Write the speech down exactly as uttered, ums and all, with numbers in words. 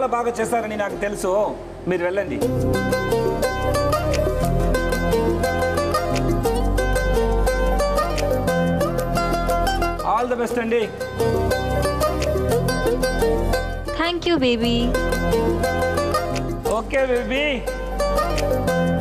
చాలా బాగా చేశారని నాకు తెలుసు. మీరు వెళ్ళండి. ఆల్ ది బెస్ట్ అండి. Thank you baby. Okay baby.